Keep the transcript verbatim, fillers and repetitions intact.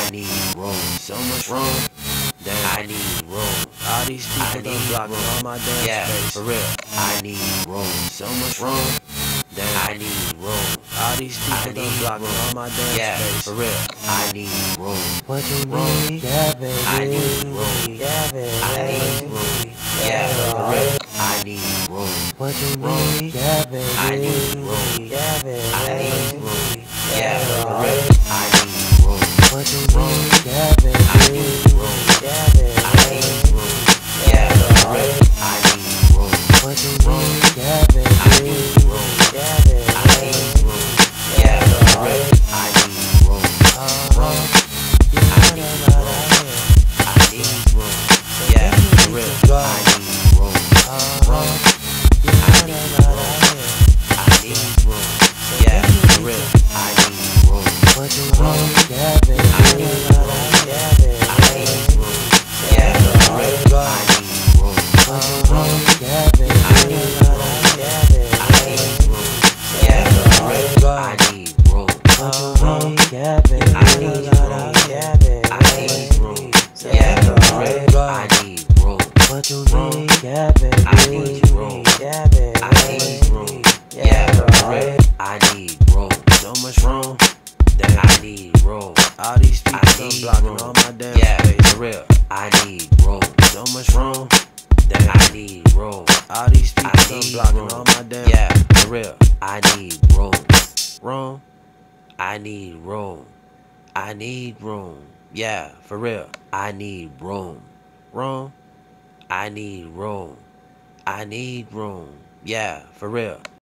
I need room. So much room. Damn, I need room. All these people done blocking all my damn yeah, space. For real. I need room. So much room. Damn, I need room. All these people done blocking all my damn yeah, space. For real. I need room. What you room. need, yeah, baby. I need room. Yeah, baby. I need room. Yeah, for real. I need room. What you room. need, yeah, baby. I need room. Yeah, baby. I need room. Yeah, for real. I need room. What you need, yeah, baby. I need room. Yeah, baby. I need room. Yeah, for real. I need room. What you need, yeah, baby. I need room. Yeah, baby. I need room. Yeah, for real. I need room. Room. I need room. I need room. Yeah, for real. I need room. Room. I need room. I need room. Yeah, for real. I need room. What you need, yeah, baby. I need room. Yeah, baby. I need room. Yeah, for real. I need room. What you need, yeah, baby. I need room. Yeah, baby. I need room. Yeah, for real. I need room. What you need, yeah, baby. I need room. Yeah, baby. I need room. Yeah, for real. I need room. What you need, yeah, baby. I need room. Yeah, baby. I need room. Yeah, for real. I need room. So much room. That I need room. All these people done blocking all my damn yeah, space. For real. I need room. So much room. That I need room. All these people done blocking room. all my damn yeah, for real. I need room. Room. I need room. I need room. Yeah, for real. I need room. Room. I need room. I need room. Yeah, for real.